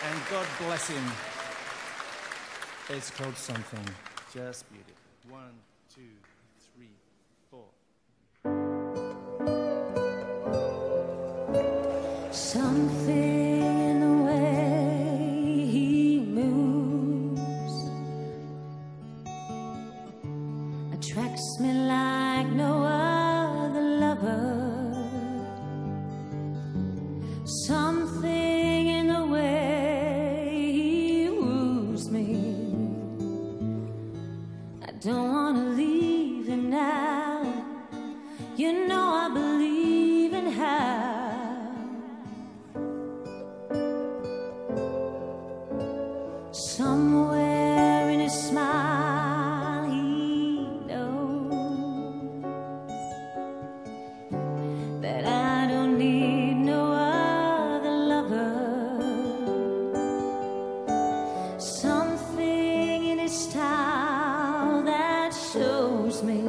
And God bless him. It's called Something. Just beautiful. 1, 2, 3, 4. Something in the way he moves attracts me like no other lover. Something in the way he woos me. I don't want to leave him now. You know I believe in how. Somewhere in his smile he knows that I don't need no other lover. Something in his style that shows me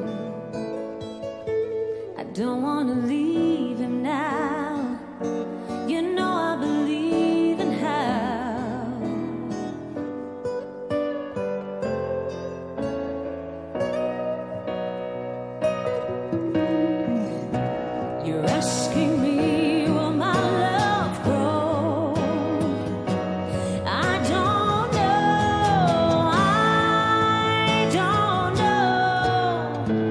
I don't want to leave him now. You know I believe in how. You're asking me, will my love grow? I don't know, I don't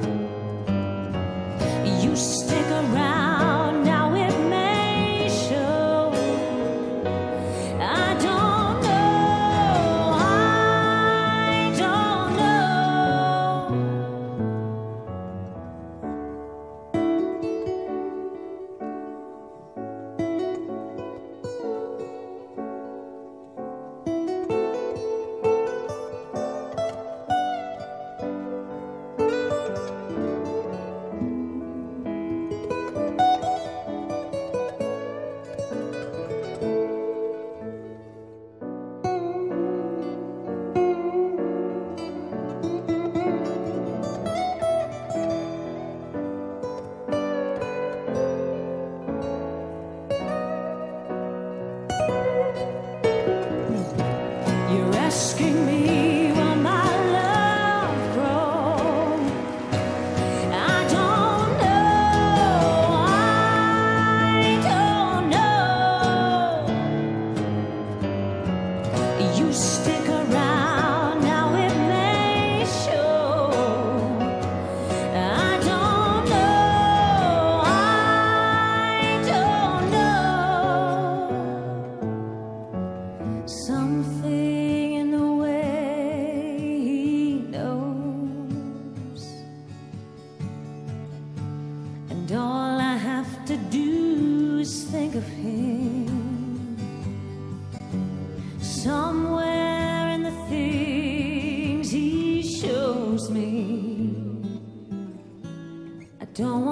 know. You stick around, now it may show. I don't know, I don't know. You're asking me, will my love grow? I don't know, I don't know. You stick around, now it may show. I don't know, I don't know. Something in the way he knows, and all I have to do is think of him. Somewhere in the things he shows me, I don't